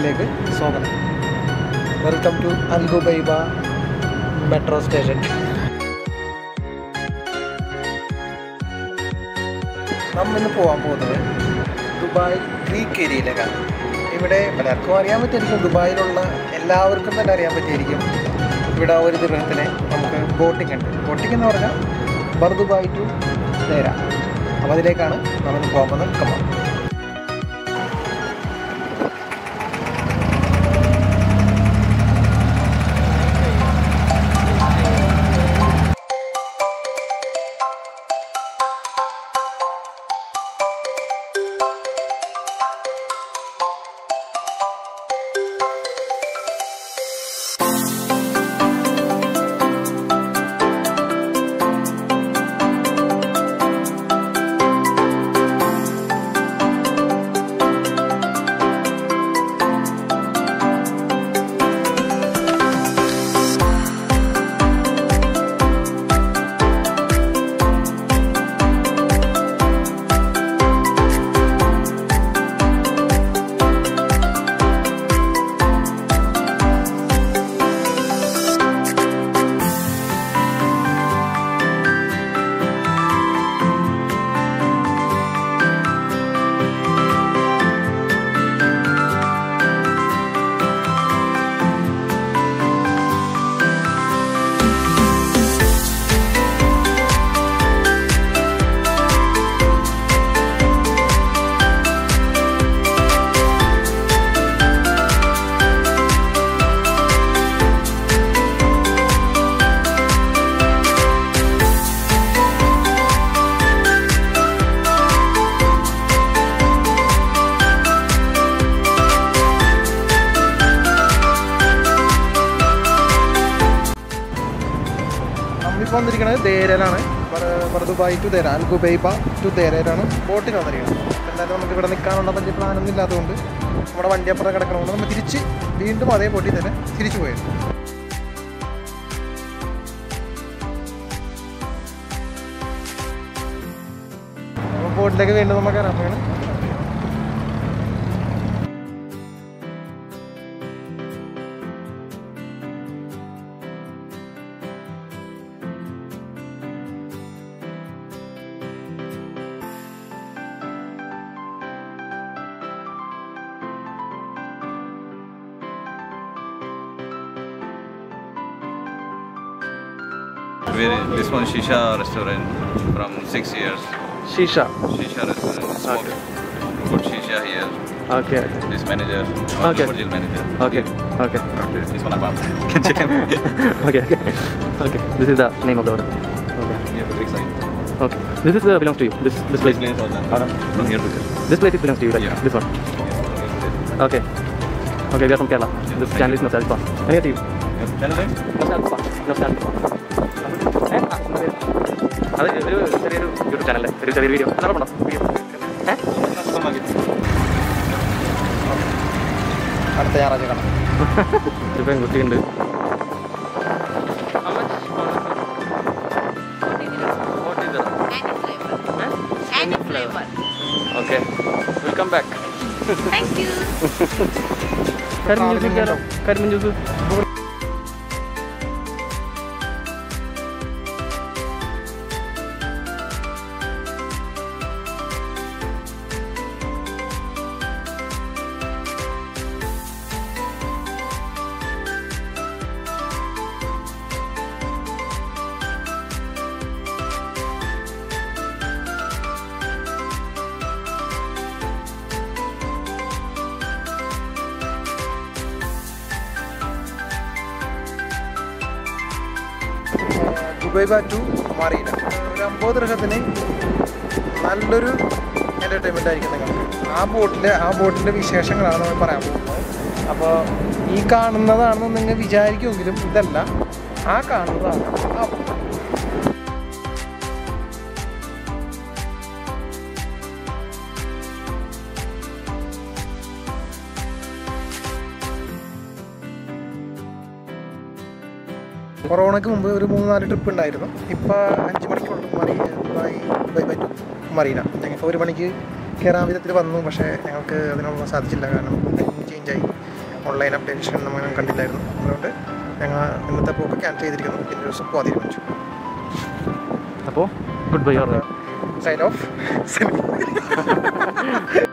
വ്ളോഗിലേക്ക് സ്വാഗതം. Welcome to Al Khubaiba metro station. നമ്മൾ ഇന്ന് പോകാൻ പോകുന്നത് ദുബായ് ഗ്രീക്ക് ഏരിയയിലേക്കാണ്. ഇവിടെ പലർക്കും അറിയാൻ പറ്റിയിരിക്കും, ദുബായിലുള്ള എല്ലാവർക്കും തന്നെ അറിയാൻ പറ്റിയിരിക്കും. ഇവിടെ ഒരു ദിർഹത്തിന് നമുക്ക് ബോട്ടിംഗ് ഉണ്ട്. ബോട്ടിംഗ് എന്ന് പറഞ്ഞാൽ ബർദുബായ് ടു ദേര. അപ്പോൾ അതിലേക്കാണ് നമ്മൾ പോകാൻ പോകുന്നത്. കമാ വന്നിരിക്കുന്നത് ദേരയിലാണ്. Bur Dubai to Deira, Al Khubaiba to ദേരയിലാണ് ബോട്ടിന് വന്നിരിക്കുന്നത്. എന്തായാലും നമുക്ക് ഇവിടെ നിൽക്കാനുള്ള വലിയ പ്ലാനൊന്നും ഇല്ലാത്തതുകൊണ്ട് നമ്മുടെ വണ്ടി അപ്പുറം കിടക്കണതുകൊണ്ട് നമ്മൾ തിരിച്ച് വീണ്ടും അതേ ബോട്ടിൽ തന്നെ തിരിച്ചു പോയത്. ബോട്ടിലേക്ക് വീണ്ടും നമുക്ക് ഇറങ്ങുകയാണ്. This one Shisha restaurant from 6 years. Shisha restaurant. Smoke. Put Shisha here. Okay. This manager. Okay. Original manager. Okay. This one Abam. Can check him. Okay. This is the name of the order. Okay. Near the big sign. Okay. This is belongs to you. This place. From here to there. This place belongs to you, right? Yeah. This one. Okay. We are from Kerala. This channel is Nostalgia. Any of you? Channel name? Nostalgia. അത് ഒരു ചെറിയൊരു YouTube ചാനലല്ലേ, ഒരു ചെറിയൊരു video അതോടൊപ്പം അടുത്ത ഞായറാഴ്ച കാണാം. ഒരു പെൺകുട്ടിയുണ്ട്. Okay, welcome back. കരിമീൻ ജ്യൂസ്. ഖുബൈബ ടു മറീന ഒരു 50 ദിർഹത്തിന് നല്ലൊരു എൻ്റർടൈൻമെൻ്റ് ആയിരിക്കും നിങ്ങൾക്ക്. ആ ബോട്ടിൻ്റെ വിശേഷങ്ങളാണ് നമ്മൾ പറയാൻ പോകുന്നത്. അപ്പോൾ ഈ കാണുന്നതാണെന്ന് നിങ്ങൾ വിചാരിക്കുമെങ്കിലും ഇതല്ല, ആ കാണുന്നതാണ് ആ ബോട്ട്. കൊറോണയ്ക്ക് മുമ്പ് ഒരു 3-4 ട്രിപ്പ് ഉണ്ടായിരുന്നു. ഇപ്പോൾ 5 മണിക്കുള്ള ദുബായ് ടു മറീന. ഞങ്ങൾക്ക് 1 മണിക്ക് കയറാൻ വിധത്തിൽ വന്നു, പക്ഷേ ഞങ്ങൾക്ക് അതിനൊന്നും സാധിച്ചില്ല. കാരണം ചേഞ്ചായി ഓൺലൈൻ അപ്ഡേഷൻ നമ്മൾ കണ്ടില്ലായിരുന്നു. അതുകൊണ്ട് ഞങ്ങൾ ഇന്നത്തെ പോക്ക് ക്യാൻസൽ ചെയ്തിരിക്കുന്നു. പിന്നെ ഒരു ദിവസം പോകാൻ തീരുമാനിച്ചു. അപ്പോൾ ഗുഡ് ബൈ. Sign of.